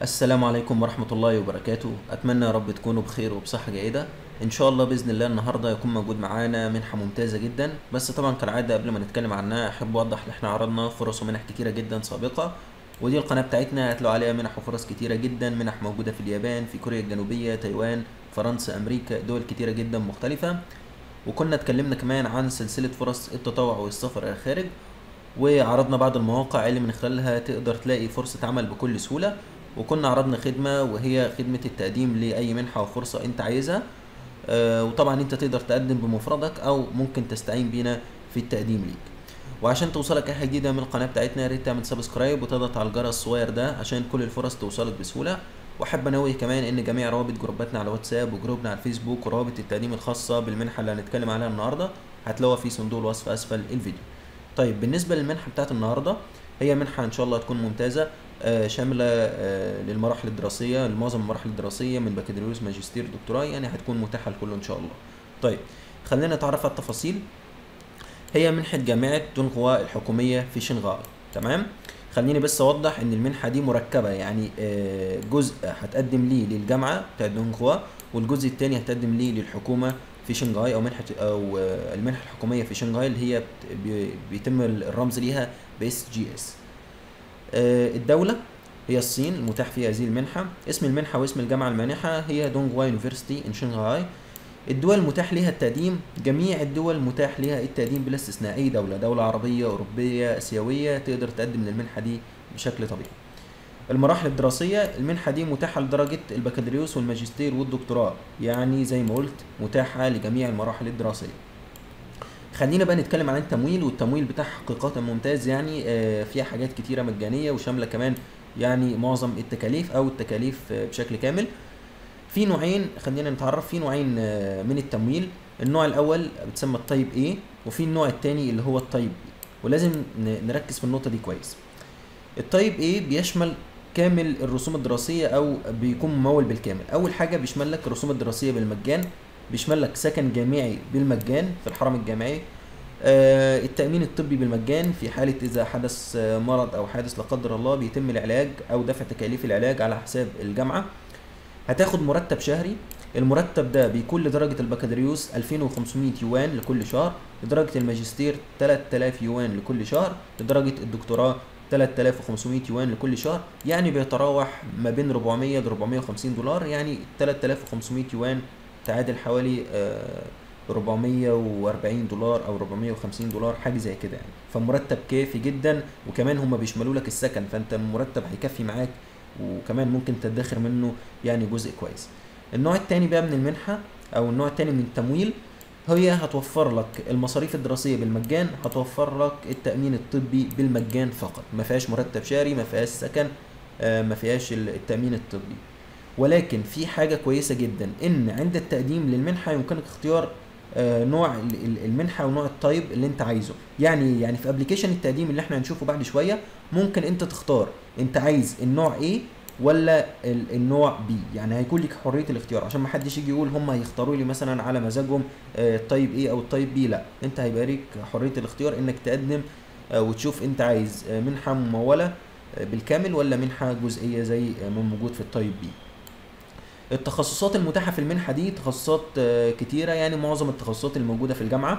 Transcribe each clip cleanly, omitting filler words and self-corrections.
السلام عليكم ورحمة الله وبركاته. أتمنى يا رب تكونوا بخير وبصحة جيدة إن شاء الله. بإذن الله النهاردة يكون موجود معانا منحة ممتازة جدا، بس طبعا كالعادة قبل ما نتكلم عنها أحب أوضح إن إحنا عرضنا فرص ومنح كتيرة جدا سابقة، ودي القناة بتاعتنا هتلاقوا عليها منح وفرص كتيرة جدا. منح موجودة في اليابان، في كوريا الجنوبية، تايوان، فرنسا، أمريكا، دول كتيرة جدا مختلفة. وكنا اتكلمنا كمان عن سلسلة فرص التطوع والسفر إلى الخارج، وعرضنا بعض المواقع اللي من خلالها تقدر تلاقي فرصة عمل بكل سهولة. وكنا عرضنا خدمة وهي خدمة التقديم لأي منحة وفرصة أنت عايزها. وطبعا أنت تقدر تقدم بمفردك أو ممكن تستعين بينا في التقديم ليك. وعشان توصلك أي حاجة جديدة من القناة بتاعتنا يا ريت تعمل سبسكرايب وتضغط على الجرس الصغير ده عشان كل الفرص توصلك بسهولة. وأحب أنوه كمان إن جميع روابط جروباتنا على واتساب وجروبنا على الفيسبوك وروابط التقديم الخاصة بالمنحة اللي هنتكلم عليها النهاردة هتلاقوها في صندوق الوصف أسفل الفيديو. طيب بالنسبة للمنحة بتاعت النهاردة، هي منحة إن شاء الله تكون ممتازة، شاملة للمراحل الدراسية، لمعظم المراحل الدراسية من بكالوريوس ماجستير دكتوراه، يعني هتكون متاحة لكله إن شاء الله. طيب خلينا نتعرف على التفاصيل. هي منحة جامعة دونغوا الحكومية في شنغهاي. تمام. خليني بس أوضح إن المنحة دي مركبة، يعني جزء هتقدم ليه للجامعة بتاعت دونغوا، والجزء التاني هتقدم ليه للحكومة في شنغهاي، أو منحة أو المنحة الحكومية في شنغهاي اللي هي بيتم الرمز ليها بإس جي إس. الدولة هي الصين المتاح فيها هذه المنحة. اسم المنحة واسم الجامعة المانحة هي دونغوا يونيفرسيتي إن شنغهاي. الدول المتاح لها التقديم، جميع الدول متاح لها التقديم بلا استثناء. أي دولة عربية، أوروبية، آسيوية تقدر تقدم للمنحة دي بشكل طبيعي. المراحل الدراسية، المنحة دي متاحة لدرجة البكالوريوس والماجستير والدكتوراه، يعني زي ما قلت متاحة لجميع المراحل الدراسية. خلينا بقى نتكلم عن التمويل، والتمويل بتاعها حقيقة ممتاز، يعني فيها حاجات كتيرة مجانية وشاملة كمان يعني معظم التكاليف أو التكاليف بشكل كامل. في نوعين، خلينا نتعرف في نوعين من التمويل. النوع الأول بتسمى الطيب A، وفي النوع التاني اللي هو الطيب B، ولازم نركز في النقطة دي كويس. الطيب A بيشمل كامل الرسوم الدراسية أو بيكون ممول بالكامل. أول حاجة بيشمل لك الرسوم الدراسية بالمجان، بيشمل لك سكن جامعي بالمجان في الحرم الجامعي، التأمين الطبي بالمجان في حالة إذا حدث مرض أو حادث لا قدر الله بيتم العلاج أو دفع تكاليف العلاج على حساب الجامعة. هتاخد مرتب شهري، المرتب ده بيكون لدرجة البكالوريوس 2500 يوان لكل شهر، لدرجة الماجستير 3000 يوان لكل شهر، لدرجة الدكتوراه 3500 يوان لكل شهر، يعني بيتراوح ما بين 400 ل 450 دولار. يعني 3500 يوان تعادل حوالي 440 دولار او 450 دولار حاجه زي كده يعني. فمرتب كافي جدا، وكمان هم بيشملوا لك السكن، فانت المرتب هيكفي معاك، وكمان ممكن تدخر منه يعني جزء كويس. النوع التاني بقى من المنحه او النوع التاني من التمويل، هي هتوفر لك المصاريف الدراسيه بالمجان، هتوفر لك التامين الطبي بالمجان فقط، ما فيهاش مرتب شهري، ما فيهاش سكن، ما فيهاش التامين الطبي. ولكن في حاجه كويسه جدا، ان عند التقديم للمنحه يمكنك اختيار نوع المنحه ونوع الطيب اللي انت عايزه. يعني في ابلكيشن التقديم اللي احنا هنشوفه بعد شويه ممكن انت تختار انت عايز النوع ايه ولا النوع بي، يعني هيكون لك حريه الاختيار، عشان ما حدش يجي يقول هم هيختاروا لي مثلا على مزاجهم الطيب ايه او الطيب بي. لا، انت هيبقى لك حريه الاختيار انك تقدم وتشوف انت عايز منحه مموله بالكامل ولا منحه جزئيه زي ما موجود في الطيب بي. التخصصات المتاحة في المنحة دي تخصصات كتيرة، يعني معظم التخصصات الموجودة في الجامعة.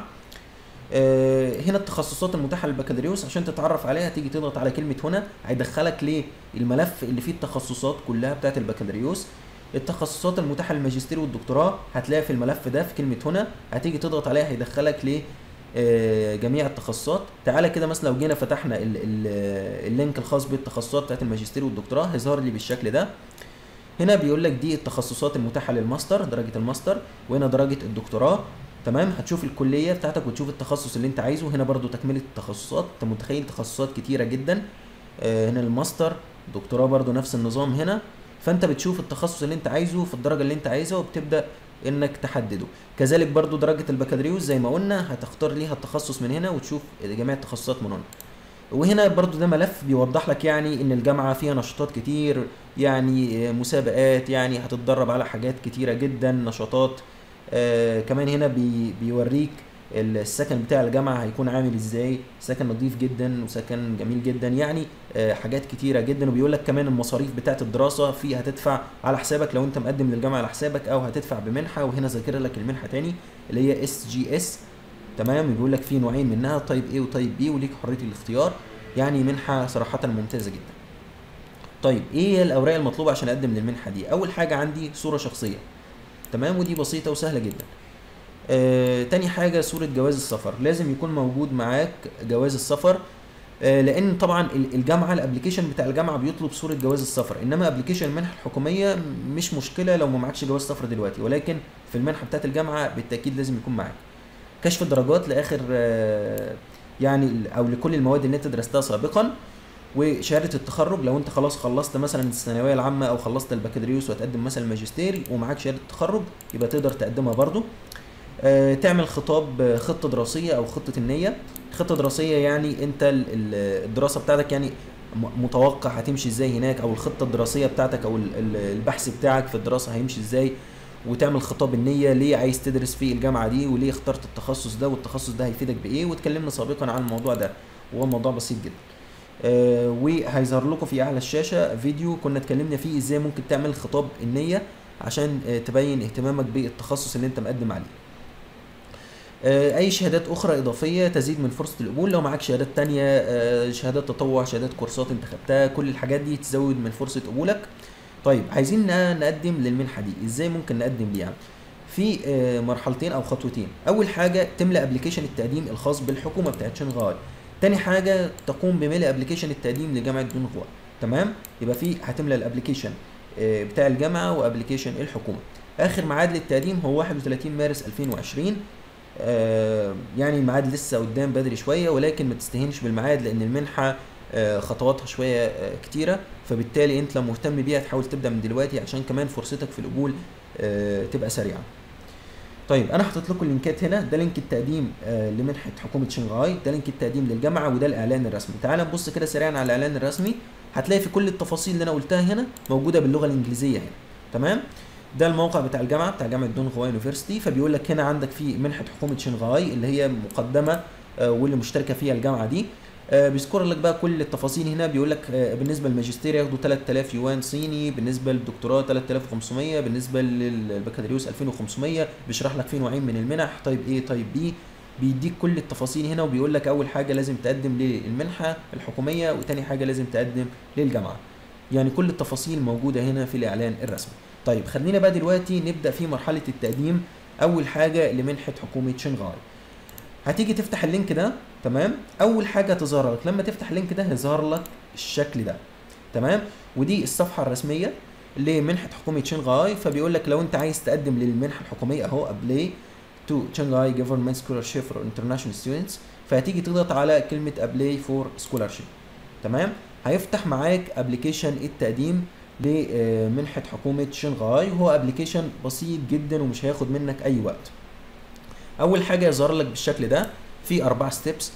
هنا التخصصات المتاحة للبكالوريوس، عشان تتعرف عليها تيجي تضغط على كلمة هنا، هيدخلك للملف اللي فيه التخصصات كلها بتاعت البكالوريوس. التخصصات المتاحة للماجستير والدكتوراه هتلاقي في الملف ده في كلمة هنا، هتيجي تضغط عليها هيدخلك جميع التخصصات. تعالى كده مثلا لو جينا فتحنا اللينك الخاص بالتخصصات بتاعت الماجستير والدكتوراه هيظهر لي بالشكل ده. هنا بيقول لك دي التخصصات المتاحه للماستر، درجه الماستر، وهنا درجه الدكتوراه. تمام. هتشوف الكليه بتاعتك وتشوف التخصص اللي انت عايزه. هنا برضو تكمله التخصصات، انت متخيل تخصصات كتيره جدا. هنا الماستر، دكتوراه برضو نفس النظام هنا. فانت بتشوف التخصص اللي انت عايزه في الدرجه اللي انت عايزها وبتبدا انك تحدده. كذلك برضو درجه البكالوريوس زي ما قلنا هتختار ليها التخصص من هنا وتشوف جميع التخصصات من هنا. وهنا برضو ده ملف بيوضح لك يعني ان الجامعة فيها نشاطات كتير، يعني مسابقات، يعني هتتدرب على حاجات كتيرة جدا، نشاطات. كمان هنا بيوريك السكن بتاع الجامعه هيكون عامل ازاي، سكن نظيف جدا وسكن جميل جدا، يعني حاجات كتيره جدا. وبيقول لك كمان المصاريف بتاعه الدراسه في هتدفع على حسابك لو انت مقدم للجامعه على حسابك، او هتدفع بمنحه. وهنا ذاكر لك المنحه تاني اللي هي SGS. تمام. بيقول لك في نوعين منها، تايب A وتايب B، وليك حريه الاختيار. يعني منحه صراحه ممتازه جدا. طيب ايه الاوراق المطلوبه عشان اقدم للمنحه دي؟ اول حاجه عندي صوره شخصيه. تمام. ودي بسيطه وسهله جدا. تاني حاجه صوره جواز السفر، لازم يكون موجود معاك جواز السفر. لان طبعا الجامعه الابلكيشن بتاع الجامعه بيطلب صوره جواز السفر، انما ابلكيشن المنحه الحكوميه مش مشكله لو ما معكش جواز سفر دلوقتي، ولكن في المنحه بتاعت الجامعه بالتاكيد لازم يكون معاك كشف الدرجات لاخر يعني او لكل المواد اللي انت درستها سابقا، وشهاده التخرج لو انت خلاص خلصت مثلا الثانويه العامه او خلصت البكالوريوس وهتقدم مثلا الماجستير ومعاك شهاده التخرج يبقى تقدر تقدمها برضو. تعمل خطه دراسيه او خطه النيه. خطه دراسيه يعني انت الدراسه بتاعتك يعني متوقع هتمشي ازاي هناك، او الخطه الدراسيه بتاعتك او البحث بتاعك في الدراسه هيمشي ازاي. وتعمل خطاب النية، ليه عايز تدرس في الجامعة دي، وليه اخترت التخصص ده، والتخصص ده هيفيدك بايه. واتكلمنا سابقا عن الموضوع ده وهو موضوع بسيط جدا. وهيظهر لكم في اعلى الشاشة فيديو كنا اتكلمنا فيه ازاي ممكن تعمل خطاب النية عشان تبين اهتمامك بالتخصص اللي انت مقدم عليه. اي شهادات اخرى اضافية تزيد من فرصة القبول. لو معاك شهادات تانية، شهادات تطوع، شهادات كورسات انت خدتها، كل الحاجات دي تزود من فرصة قبولك. طيب عايزين نقدم للمنحه دي، ازاي ممكن نقدم ليها؟ في مرحلتين او خطوتين. اول حاجه تملى ابلكيشن التقديم الخاص بالحكومه بتاعت شنغهاي. تاني حاجه تقوم بملء ابلكيشن التقديم لجامعه دونغوا. تمام. يبقى في هتملى الابلكيشن بتاع الجامعه وابلكيشن الحكومه. اخر ميعاد للتقديم هو 31 مارس 2020. يعني الميعاد لسه قدام بدري شويه، ولكن ما تستهينش بالميعاد لان المنحه خطواتها شويه كتيره، فبالتالي انت لو مهتم بيها تحاول تبدا من دلوقتي عشان كمان فرصتك في القبول تبقى سريعه. طيب انا حاطط لكم اللينكات هنا، ده لينك التقديم لمنحه حكومه شنغهاي، ده لينك التقديم للجامعه، وده الاعلان الرسمي. تعال نبص كده سريعا على الاعلان الرسمي. هتلاقي في كل التفاصيل اللي انا قلتها هنا موجوده باللغه الانجليزيه هنا. تمام. ده الموقع بتاع الجامعه، بتاع جامعه دونغوا يونيفرسيتي. فبيقول لك هنا عندك في منحه حكومه شنغهاي اللي هي مقدمه واللي مشتركه فيها الجامعه دي. بيذكر لك بقى كل التفاصيل هنا. بيقول لك بالنسبه للماجستير ياخدوا 3000 يوان صيني، بالنسبه للدكتوراه 3500، بالنسبه للبكالوريوس 2500. بيشرح لك في نوعين من المنح، تايب A تايب B. بيديك كل التفاصيل هنا، وبيقول لك اول حاجه لازم تقدم للمنحه الحكوميه، وتاني حاجه لازم تقدم للجامعه. يعني كل التفاصيل موجوده هنا في الاعلان الرسمي. طيب خلينا بقى دلوقتي نبدا في مرحله التقديم. اول حاجه لمنحه حكومه شنغهاي، هتيجي تفتح اللينك ده. تمام. اول حاجه تظهر لك لما تفتح اللينك ده هيظهر لك الشكل ده. تمام. ودي الصفحه الرسميه لمنحه حكومه شنغهاي. فبيقول لك لو انت عايز تقدم للمنحه الحكوميه اهو ابلاي تو شنغهاي جفرمنت سكولارشيب فور انترناشونال ستودنتس، فهتيجي تضغط على كلمه ابلاي فور سكولارشيب. تمام. هيفتح معاك ابلكيشن التقديم لمنحه حكومه شنغهاي، وهو ابلكيشن بسيط جدا ومش هياخد منك اي وقت. اول حاجه يظهر لك بالشكل ده في 4 ستيبس.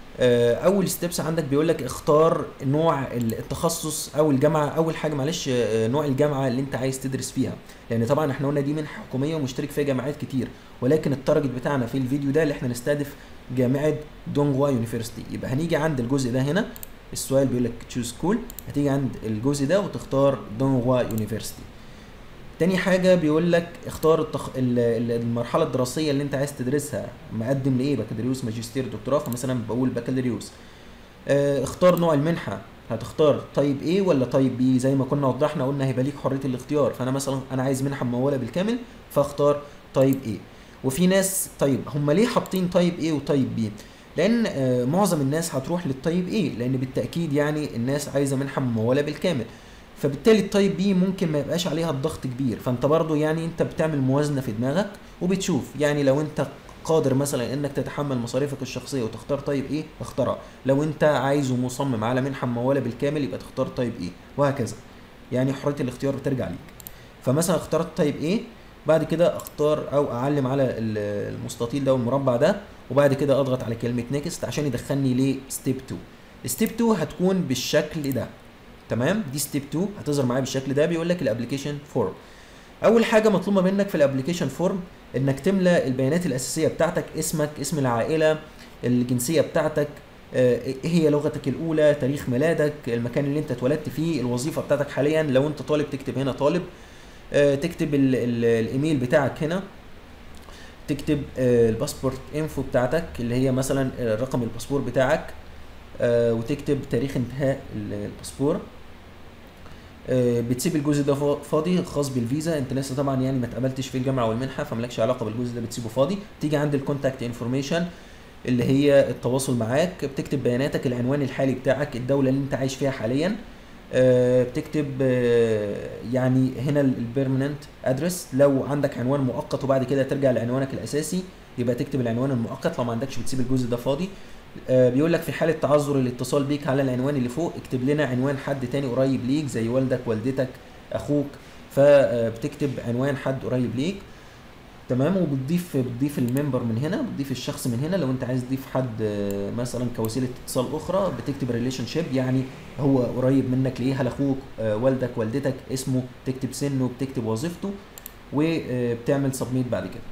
اول ستيبس عندك بيقول لك اختار نوع التخصص او الجامعه. اول حاجه معلش نوع الجامعه اللي انت عايز تدرس فيها، لان طبعا احنا قلنا دي منحه حكوميه ومشترك فيها جامعات كتير، ولكن التارجت بتاعنا في الفيديو ده اللي احنا نستهدف جامعه دونغوا يونيفرسيتي. يبقى هنيجي عند الجزء ده هنا، السؤال بيقول لك تشوز سكول، هتيجي عند الجزء ده وتختار دونغوا يونيفرسيتي. تاني حاجه بيقول لك اختار المرحله الدراسيه اللي انت عايز تدرسها، مقدم لايه، بكالوريوس ماجستير دكتوراه. فمثلا بقول بكالوريوس. اختار نوع المنحه، هتختار تايب A ولا تايب B. زي ما كنا وضحنا قلنا هيبقى ليك حريه الاختيار. فانا مثلا انا عايز منحه مموله بالكامل فاختار تايب A. وفي ناس طيب هم ليه حاطين تايب A وتايب B؟ لان معظم الناس هتروح للتايب A، لان بالتاكيد يعني الناس عايزه منحه مموله بالكامل، فبالتالي التايب بي ممكن ما يبقاش عليها الضغط كبير. فانت برضو يعني انت بتعمل موازنه في دماغك وبتشوف يعني لو انت قادر مثلا انك تتحمل مصاريفك الشخصيه وتختار تايب ايه اختارها، لو انت عايز ومصمم على منحه مموله بالكامل يبقى تختار تايب ايه، وهكذا. يعني حريه الاختيار بترجع ليك. فمثلا اخترت تايب ايه، بعد كده اختار او اعلم على المستطيل ده والمربع ده، وبعد كده اضغط على كلمه نيكست عشان يدخلني لستيب 2. ستيب 2 هتكون بالشكل ده. تمام. دي ستيب 2 هتظهر معايا بالشكل ده. بيقول لك الابلكيشن فورم. اول حاجه مطلوبه منك في الابلكيشن فورم انك تملى البيانات الاساسيه بتاعتك، اسمك، اسم العائله، الجنسيه بتاعتك، ايه هي لغتك الاولى، تاريخ ميلادك، المكان اللي انت اتولدت فيه، الوظيفه بتاعتك حاليا، لو انت طالب تكتب هنا طالب، تكتب الايميل بتاعك هنا، تكتب الباسبورت انفو بتاعتك اللي هي مثلا رقم الباسبور بتاعك، وتكتب تاريخ انتهاء الباسبور. بتسيب الجزء ده فاضي خاص بالفيزا، انت لسه طبعا يعني ما اتقبلتش في الجامعه والمنحه فمالكش علاقه بالجزء ده، بتسيبه فاضي. تيجي عند الكونتاكت انفورميشن اللي هي التواصل معاك، بتكتب بياناتك، العنوان الحالي بتاعك، الدوله اللي انت عايش فيها حاليا، بتكتب يعني هنا البيرمننت ادرس، لو عندك عنوان مؤقت وبعد كده ترجع لعنوانك الاساسي يبقى تكتب العنوان المؤقت، لو ما عندكش بتسيب الجزء ده فاضي. بيقول لك في حاله تعذر الاتصال بيك على العنوان اللي فوق اكتب لنا عنوان حد تاني قريب ليك زي والدك، والدتك، اخوك، فبتكتب عنوان حد قريب ليك. تمام. بتضيف الممبر من هنا، بتضيف الشخص من هنا، لو انت عايز تضيف حد مثلا كوسيله اتصال اخرى بتكتب ريليشن شيب، يعني هو قريب منك ليه، هل اخوك، والدك، والدتك، اسمه، بتكتب سنه، بتكتب وظيفته، وبتعمل سبميت بعد كده.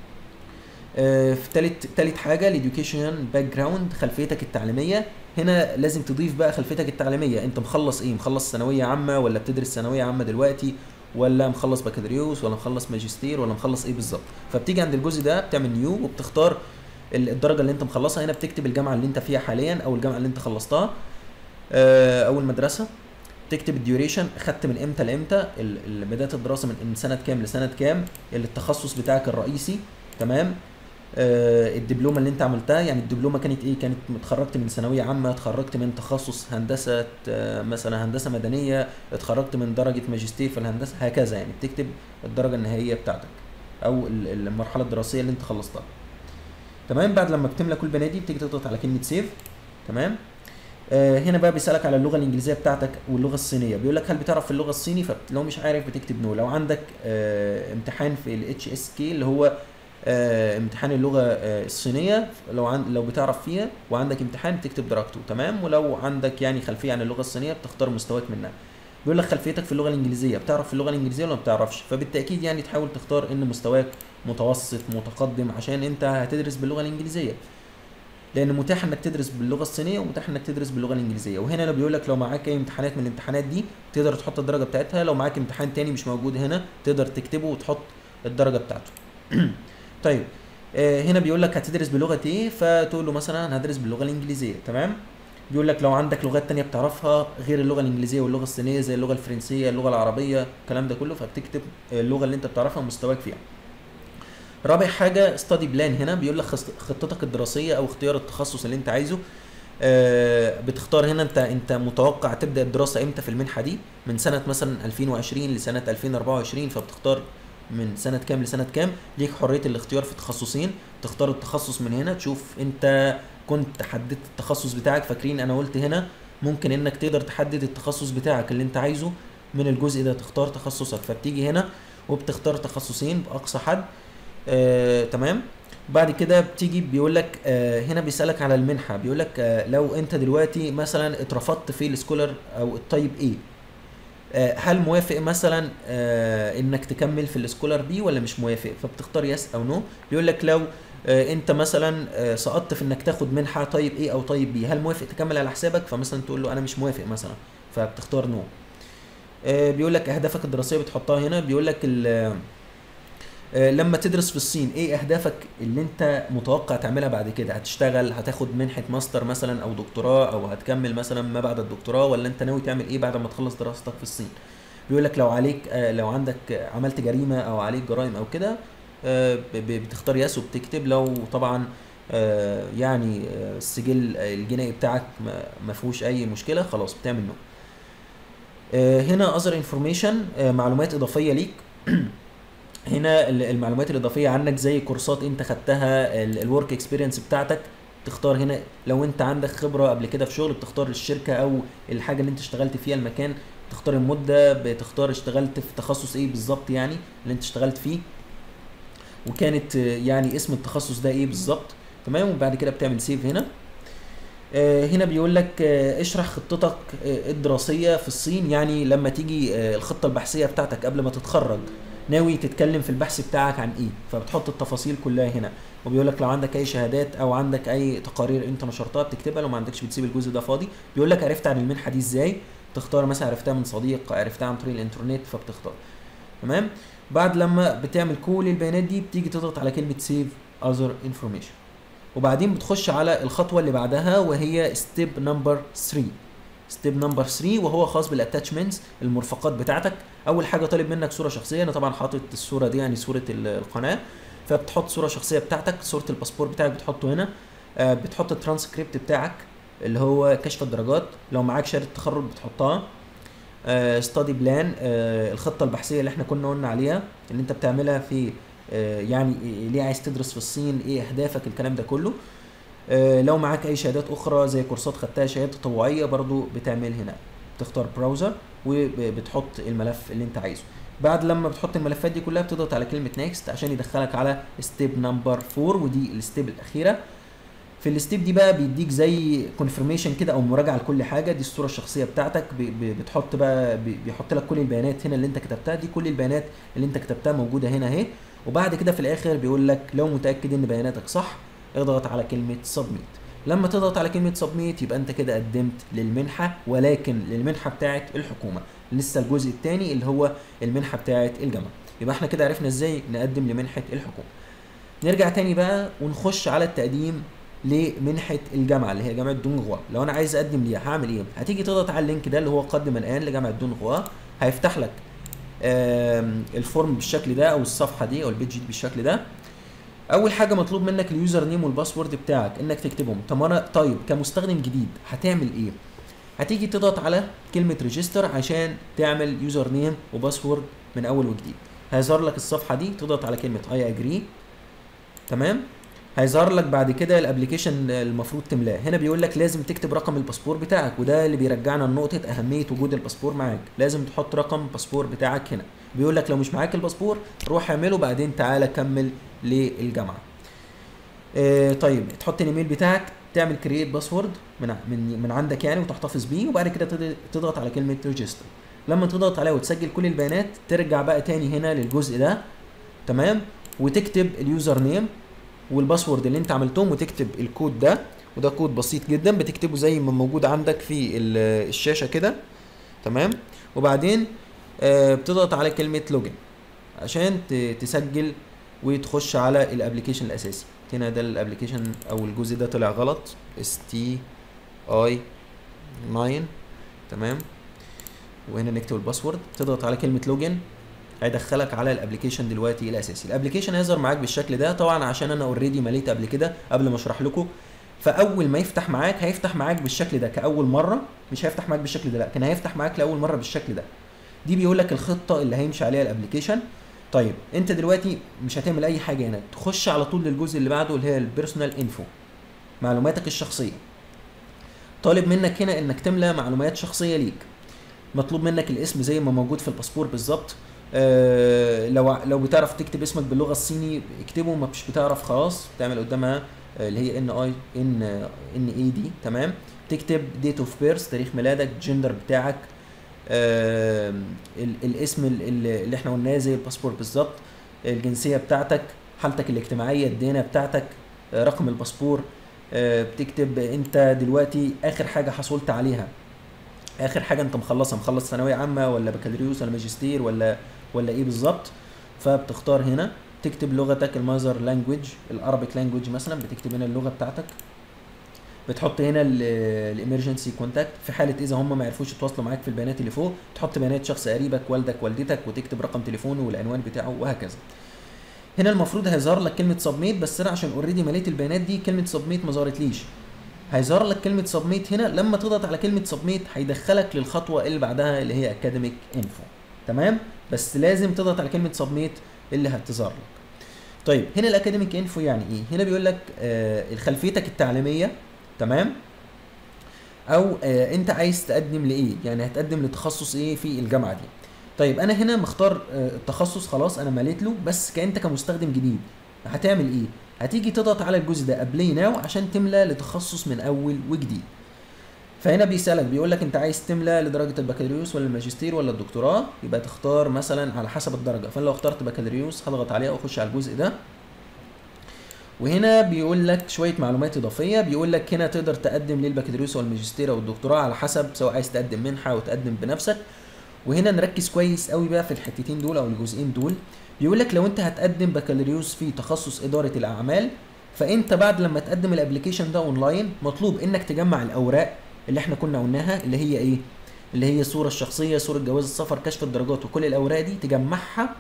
في تالت حاجه الاديوكيشن باك جراوند، خلفيتك التعليميه. هنا لازم تضيف بقى خلفيتك التعليميه، انت مخلص ايه، مخلص ثانويه عامه ولا بتدرس ثانويه عامه دلوقتي، ولا مخلص بكالوريوس، ولا مخلص ماجستير، ولا مخلص ايه بالظبط. فبتيجي عند الجزء ده بتعمل نيو وبتختار الدرجه اللي انت مخلصها. هنا بتكتب الجامعه اللي انت فيها حاليا او الجامعه اللي انت خلصتها او المدرسه، تكتب الديوريشن، خدت من امتى لامتى، بدايه الدراسه من سنه كام لسنه كام، التخصص بتاعك الرئيسي. تمام. الدبلومه اللي انت عملتها، يعني الدبلومه كانت ايه، كانت اتخرجت من ثانويه عامه، اتخرجت من تخصص هندسه مثلا هندسه مدنيه، اتخرجت من درجه ماجستير في الهندسه، هكذا. يعني بتكتب الدرجه النهائيه بتاعتك او المرحله الدراسيه اللي انت خلصتها. تمام. بعد لما بتملى كل البيانات دي بتيجي تضغط على كلمه سيف. تمام. هنا بقى بيسالك على اللغه الانجليزيه بتاعتك واللغه الصينيه، بيقول لك هل بتعرف في اللغه الصيني، فلو مش عارف بتكتب نو. لو عندك امتحان في الاتش اس كي اللي هو امتحان اللغه الصينيه، لو بتعرف فيها وعندك امتحان بتكتب درجته. تمام. ولو عندك يعني خلفيه عن اللغه الصينيه بتختار مستواك منها. بيقول لك خلفيتك في اللغه الانجليزيه، بتعرف في اللغه الانجليزيه ولا ما بتعرفش، فبالتاكيد يعني تحاول تختار ان مستواك متوسط متقدم عشان انت هتدرس باللغه الانجليزيه، لان متاح انك تدرس باللغه الصينيه ومتاح انك تدرس باللغه الانجليزيه. وهنا انا بيقول لك لو معاك اي امتحانات من الامتحانات دي تقدر تحط الدرجه بتاعتها، لو معاك امتحان تاني مش موجود هنا تقدر تكتبه وتحط الدرجه بتاعته. طيب هنا بيقول لك هتدرس بلغه ايه، فتقول له مثلا هدرس باللغه الانجليزيه. تمام. بيقول لك لو عندك لغات تانية بتعرفها غير اللغه الانجليزيه واللغه الصينيه زي اللغه الفرنسيه، اللغه العربيه، الكلام ده كله، فبتكتب اللغه اللي انت بتعرفها ومستواك فيها. رابع حاجه ستادي بلان، هنا بيقول لك خطتك الدراسيه او اختيار التخصص اللي انت عايزه. بتختار هنا انت متوقع تبدا الدراسه امتى في المنحه دي، من سنه مثلا 2020 لسنه 2024، فبتختار من سنه كام لسنه كام. ليك حريه الاختيار في تخصصين، تختار التخصص من هنا، تشوف انت كنت حددت التخصص بتاعك. فاكرين انا قلت هنا ممكن انك تقدر تحدد التخصص بتاعك اللي انت عايزه من الجزء ده، تختار تخصصك، فبتيجي هنا وبتختار تخصصين باقصى حد. تمام. بعد كده بتيجي بيقول لك هنا بيسالك على المنحه، بيقول لك لو انت دلوقتي مثلا اترفضت في السكولر او الطيب ايه، هل موافق مثلا انك تكمل في السكولر بي ولا مش موافق، فبتختار يس او نو. بيقول لك لو انت مثلا سقطت في انك تاخد منحه طيب ايه او طيب بي، هل موافق تكمل على حسابك، فمثلا تقول له انا مش موافق مثلا، فبتختار نو. بيقول لك اهدافك الدراسيه بتحطها هنا. بيقول لك لما تدرس في الصين ايه اهدافك اللي انت متوقع تعملها بعد كده، هتشتغل، هتاخد منحة ماستر مثلا او دكتوراه، او هتكمل مثلا ما بعد الدكتوراه، ولا انت ناوي تعمل ايه بعد ما تخلص دراستك في الصين. بيقول لك لو عليك لو عندك عملت جريمة او عليك جرائم او كده بتختار يس وبتكتب. لو طبعا يعني السجل الجنائي بتاعك ما فيهوش اي مشكلة خلاص بتعمل نو. هنا other information معلومات اضافية ليك. هنا المعلومات الاضافيه عنك زي كورسات انت خدتها، الورك اكسبيرينس بتاعتك، تختار هنا لو انت عندك خبره قبل كده في شغل بتختار الشركه او الحاجه اللي انت اشتغلت فيها، المكان، تختار المده، بتختار اشتغلت في تخصص ايه بالظبط يعني اللي انت اشتغلت فيه، وكانت يعني اسم التخصص ده ايه بالظبط. تمام. وبعد كده بتعمل سيف هنا. هنا بيقول لك اشرح خطتك الدراسيه في الصين، يعني لما تيجي الخطه البحثيه بتاعتك قبل ما تتخرج ناوي تتكلم في البحث بتاعك عن ايه، فبتحط التفاصيل كلها هنا. وبيقول لك لو عندك اي شهادات او عندك اي تقارير انت نشرتها بتكتبها، لو ما عندكش بتسيب الجزء ده فاضي. بيقول لك عرفت عن المنحه دي ازاي، تختار مثلا عرفتها من صديق، عرفتها عن طريق الانترنت، فبتختار. تمام. بعد لما بتعمل كل البيانات دي بتيجي تضغط على كلمه سيف اذر انفورميشن، وبعدين بتخش على الخطوه اللي بعدها وهي ستيب نمبر 3. ستيب نمبر 3 وهو خاص بالاتاتشمنتس، المرفقات بتاعتك. اول حاجه طالب منك صوره شخصيه، انا طبعا حاطط الصوره دي يعني صوره القناه، فبتحط صوره شخصيه بتاعتك، صوره الباسبور بتاعك بتحطه هنا. بتحط الترانسكريبت بتاعك اللي هو كشف الدرجات، لو معاك شهاده تخرج بتحطها. ستادي بلان، الخطه البحثيه اللي احنا كنا قلنا عليها اللي انت بتعملها في يعني ليه عايز تدرس في الصين، ايه اهدافك، الكلام ده كله. لو معاك اي شهادات اخرى زي كورسات خدتها، شهادات تطوعيه برضو بتعمل هنا، بتختار براوزر وبتحط الملف اللي انت عايزه. بعد لما بتحط الملفات دي كلها بتضغط على كلمه نيكست عشان يدخلك على ستيب نمبر 4، ودي الستيب الاخيره. في الستيب دي بقى بيديك زي كونفirmation كده او مراجعه لكل حاجه. دي الصوره الشخصيه بتاعتك، بتحط بقى بيحط لك كل البيانات هنا اللي انت كتبتها، دي كل البيانات اللي انت كتبتها موجوده هنا اهي. وبعد كده في الاخر بيقول لك لو متاكد ان بياناتك صح اضغط على كلمه سبميت. لما تضغط على كلمه سبميت يبقى انت كده قدمت للمنحه، ولكن للمنحه بتاعه الحكومه. لسه الجزء الثاني اللي هو المنحه بتاعه الجامعه. يبقى احنا كده عرفنا ازاي نقدم لمنحه الحكومه. نرجع تاني بقى ونخش على التقديم لمنحه الجامعه اللي هي جامعه دونغوا. لو انا عايز اقدم ليها هعمل ايه؟ هتيجي تضغط على اللينك ده اللي هو قدم الان لجامعه دونغوا، هيفتح لك الفورم بالشكل ده او الصفحه دي او البيج دي بالشكل ده. اول حاجه مطلوب منك اليوزر نيم والباسورد بتاعك انك تكتبهم. طيب كمستخدم جديد هتعمل ايه؟ هتيجي تضغط على كلمه ريجستر عشان تعمل يوزر نيم وباسورد من اول وجديد. هيظهر لك الصفحه دي، تضغط على كلمه اي اجري. تمام. هيظهر لك بعد كده الابلكيشن المفروض تملاه. هنا بيقول لك لازم تكتب رقم الباسبور بتاعك، وده اللي بيرجعنا لنقطه اهميه وجود الباسبور معاك. لازم تحط رقم الباسبور بتاعك هنا. بيقول لك لو مش معاك الباسبور روح اعمله بعدين تعالى كمل للجامعه. طيب تحط الايميل بتاعك، تعمل كرييت باسورد من عندك يعني وتحتفظ بيه، وبعد كده تضغط على كلمه ريجستر. لما تضغط عليها وتسجل كل البيانات ترجع بقى تاني هنا للجزء ده. تمام. وتكتب اليوزر نيم والباسورد اللي انت عملتهم وتكتب الكود ده، وده كود بسيط جدا بتكتبه زي ما موجود عندك في الشاشه كده. تمام. وبعدين بتضغط على كلمه لوجن عشان تسجل وتخش على الابلكيشن الاساسي. هنا ده الابلكيشن او الجزء ده طلع غلط، STI 9. تمام. وهنا نكتب الباسورد، تضغط على كلمه لوجن هيدخلك على الابلكيشن دلوقتي الاساسي. الابلكيشن هيظهر معاك بالشكل ده، طبعا عشان انا اوريدي مليت قبل كده قبل ما اشرح لكم. فاول ما يفتح معاك هيفتح معاك بالشكل ده كاول مره، مش هيفتح معاك بالشكل ده لا، لكن هيفتح معاك لاول مره بالشكل ده. دي بيقول لك الخطه اللي هيمشي عليها الابلكيشن. طيب انت دلوقتي مش هتعمل اي حاجه هنا، تخش على طول للجزء اللي بعده اللي هي البيرسونال انفو، معلوماتك الشخصيه. طالب منك هنا انك تملى معلومات شخصيه ليك. مطلوب منك الاسم زي ما موجود في الباسبور بالظبط. لو بتعرف تكتب اسمك باللغه الصيني اكتبه، ما مش بتعرف خلاص تعمل قدامها اللي هي NINAD. تمام. تكتب ديت اوف بيرث، تاريخ ميلادك، جندر بتاعك، الاسم اللي احنا قلناه زي الباسبور بالظبط، الجنسيه بتاعتك، حالتك الاجتماعيه، الديانه بتاعتك، رقم الباسبور. بتكتب انت دلوقتي اخر حاجه حصلت عليها، اخر حاجه انت مخلص ثانويه عامه ولا بكالوريوس ولا ماجستير ولا ايه بالظبط. فبتختار هنا تكتب لغتك الماذر لانجويج، الارابيك لانجويج مثلا، بتكتب هنا اللغه بتاعتك. بتحط هنا الامرجنسي كونتاكت في حاله اذا هم ما عرفوش يتواصلوا معاك في البيانات اللي فوق، تحط بيانات شخص قريبك، والدك، والدتك، وتكتب رقم تليفونه والعنوان بتاعه وهكذا. هنا المفروض هيظهر لك كلمه سبميت، بس انا عشان اوريدي مليت البيانات دي كلمه سبميت ما ظهرتليش. هيظهر لك كلمه سبميت هنا، لما تضغط على كلمه سبميت هيدخلك للخطوه اللي بعدها اللي هي اكاديميك انفو. تمام. بس لازم تضغط على كلمه سبميت اللي هتظهر لك. طيب هنا الاكاديميك انفو يعني ايه؟ هنا بيقول لك خلفيتك التعليميه. تمام. او انت عايز تقدم لايه، يعني هتقدم لتخصص ايه في الجامعه دي. طيب انا هنا مختار التخصص خلاص انا مليت له، بس كأنت كمستخدم جديد هتعمل ايه؟ هتيجي تضغط على الجزء ده ابلاي ناو عشان تملى لتخصص من اول وجديد. فهنا بيسالك بيقول لك انت عايز تملى لدرجه البكالوريوس ولا الماجستير ولا الدكتوراه، يبقى تختار مثلا على حسب الدرجه. فانا لو اخترت بكالوريوس هضغط عليها واخش على الجزء ده. وهنا بيقول لك شويه معلومات اضافيه، بيقول لك هنا تقدر تقدم للبكالوريوس او الماجستير او الدكتوراه على حسب، سواء عايز تقدم منحه او تقدم بنفسك. وهنا نركز كويس قوي بقى في الحتتين دول او الجزئين دول. بيقول لك لو انت هتقدم بكالوريوس في تخصص اداره الاعمال، فانت بعد لما تقدم الابلكيشن ده اونلاين مطلوب انك تجمع الاوراق اللي احنا كنا قلناها، اللي هي ايه؟ اللي هي الصوره الشخصيه، صوره جواز السفر، كشف الدرجات، وكل الاوراق دي تجمعها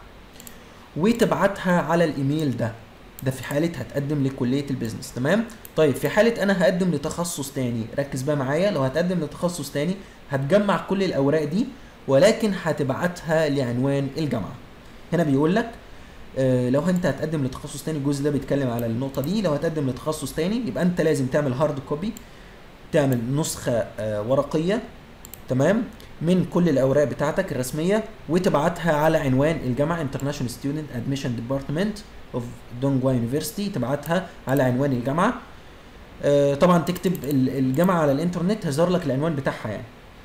وتبعتها على الايميل ده في حاله هتقدم لكليه البيزنس. تمام؟ طيب في حاله انا هقدم لتخصص تاني، ركز بقى معايا، لو هتقدم لتخصص تاني هتجمع كل الاوراق دي ولكن هتبعتها لعنوان الجامعه. هنا بيقول لك لو انت هتقدم لتخصص تاني، الجزء ده بيتكلم على النقطه دي. لو هتقدم لتخصص تاني يبقى انت لازم تعمل هارد كوبي، تعمل نسخه ورقيه، تمام، من كل الاوراق بتاعتك الرسميه وتبعتها على عنوان الجامعه International Student Admission Department of Donghua University، تبعتها على عنوان الجامعه. طبعا تكتب الجامعه على الانترنت هيظهر لك العنوان بتاعها يعني.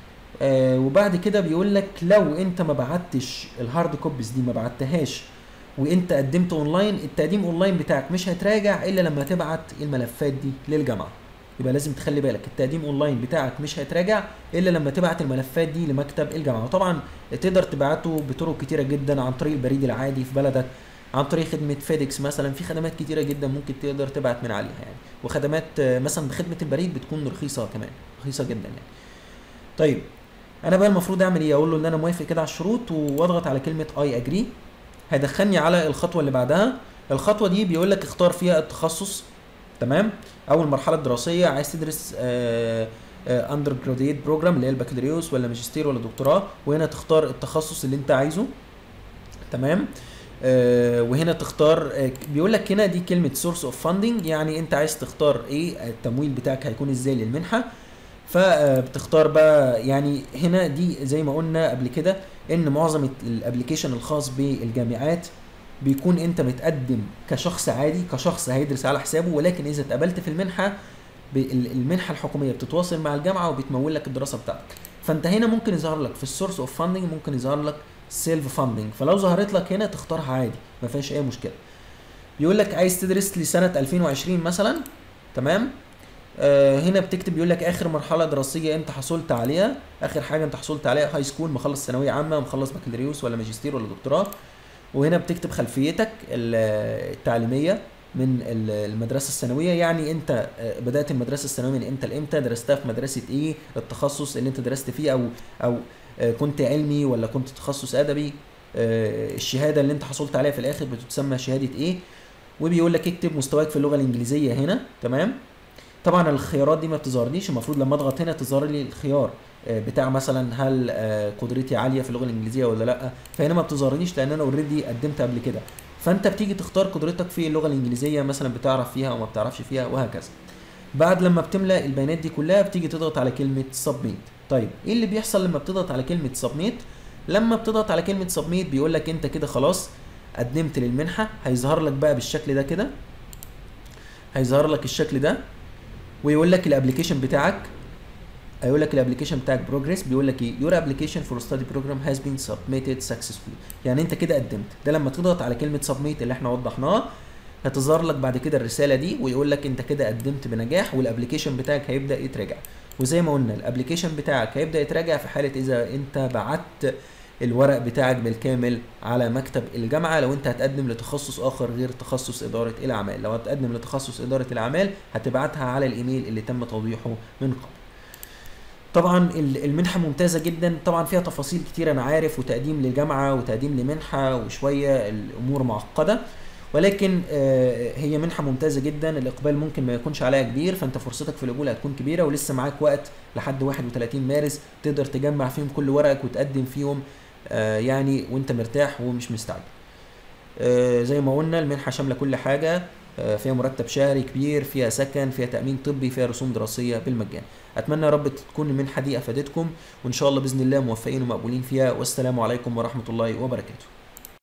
وبعد كده بيقول لك لو انت ما بعتش الهارد كوبيز دي، ما بعتهاش وانت قدمت اونلاين، التقديم اونلاين بتاعك مش هيتراجع الا لما تبعت الملفات دي للجامعه. يبقى لازم تخلي بالك التقديم اونلاين بتاعك مش هيتراجع الا لما تبعت الملفات دي لمكتب الجامعه. وطبعا تقدر تبعته بطرق كتيره جدا، عن طريق البريد العادي في بلدك، عن طريق خدمه فيديكس مثلا. في خدمات كتيره جدا ممكن تقدر تبعت من عليها يعني، وخدمات مثلا بخدمه البريد بتكون رخيصه كمان، رخيصه جدا يعني. طيب انا بقى المفروض اعمل ايه؟ اقول له ان انا موافق كده على الشروط واضغط على كلمه اي اجري. هيدخلني على الخطوه اللي بعدها. الخطوه دي بيقول لك اختار فيها التخصص، تمام، او المرحله الدراسيه. عايز تدرس اندر جراديويت بروجرام اللي هي البكالوريوس ولا ماجستير ولا دكتوراه، وهنا تختار التخصص اللي انت عايزه، تمام. وهنا تختار بيقول لك هنا دي كلمه سورس اوف فاندنج، يعني انت عايز تختار ايه التمويل بتاعك هيكون ازاي للمنحه. فبتختار بقى يعني هنا دي زي ما قلنا قبل كده ان معظم الابلكيشن الخاص بالجامعات بيكون انت متقدم كشخص عادي، كشخص هيدرس على حسابه، ولكن اذا اتقبلت في المنحه، المنحه الحكوميه بتتواصل مع الجامعه وبتمول لك الدراسه بتاعتك. فانت هنا ممكن يظهر لك في السورس اوف فاندنج، ممكن يظهر لك سيلف فاندنج، فلو ظهرت لك هنا تختارها عادي ما فيهاش اي مشكله. بيقول لك عايز تدرس لسنه 2020 مثلا، تمام. هنا بتكتب بيقول لك اخر مرحله دراسيه انت حصلت عليها، اخر حاجه انت حصلت عليها هاي سكول، مخلص ثانويه عامه، مخلص بكالوريوس ولا ماجستير ولا دكتوراه. وهنا بتكتب خلفيتك التعليميه من المدرسه الثانويه، يعني انت بدات المدرسه الثانويه من امتى لامتى، درستها في مدرسه ايه، التخصص اللي انت درست فيه او كنت علمي ولا كنت تخصص ادبي، الشهاده اللي انت حصلت عليها في الاخر بتسمى شهاده ايه. وبيقول لك اكتب مستواك في اللغه الانجليزيه هنا، تمام. طبعا الخيارات دي ما بتظهرليش، المفروض لما اضغط هنا تظهر لي الخيار بتاع مثلا هل قدرتي عاليه في اللغه الانجليزيه ولا لا. فهنا ما بتظهرليش لان انا اوريدي قدمت قبل كده. فانت بتيجي تختار قدرتك في اللغه الانجليزيه، مثلا بتعرف فيها او ما بتعرفش فيها وهكذا. بعد لما بتملى البيانات دي كلها بتيجي تضغط على كلمه سبميت. طيب ايه اللي بيحصل لما بتضغط على كلمه سبميت؟ لما بتضغط على كلمه سبميت بيقول لك انت كده خلاص قدمت للمنحه. هيظهر لك بقى بالشكل ده كده، هيظهر لك الشكل ده، ويقول لك الابلكيشن بتاعك، هيقول لك الابلكيشن بتاعك بروجريس. بيقول لك ايه؟ يور ابلكيشن فور ستادي بروجرام هاز بين سبميتد سكسسفولي، يعني انت كده قدمت. ده لما تضغط على كلمه سبميت اللي احنا وضحناها هتظهر لك بعد كده الرساله دي ويقول لك انت كده قدمت بنجاح والابلكيشن بتاعك هيبدا يتراجع. وزي ما قلنا الابلكيشن بتاعك هيبدا يتراجع في حاله اذا انت بعت الورق بتاعك بالكامل على مكتب الجامعه. لو انت هتقدم لتخصص اخر غير تخصص اداره الاعمال، لو هتقدم لتخصص اداره الاعمال هتبعتها على الايميل اللي تم توضيحه من قبل. طبعا المنحه ممتازه جدا، طبعا فيها تفاصيل كتير انا عارف، وتقديم للجامعه وتقديم لمنحه وشويه الامور معقده، ولكن هي منحه ممتازه جدا. الاقبال ممكن ما يكونش عليها كبير، فانت فرصتك في القبول هتكون كبيره، ولسه معاك وقت لحد 31 مارس تقدر تجمع فيهم كل ورقك وتقدم فيهم يعني وانت مرتاح ومش مستعجل. زي ما قلنا المنحه شامله كل حاجه، فيها مرتب شهري كبير، فيها سكن، فيها تامين طبي، فيها رسوم دراسيه بالمجان. اتمنى يا رب تكون المنحه دي افادتكم، وان شاء الله باذن الله موفقين ومقبولين فيها. والسلام عليكم ورحمه الله وبركاته.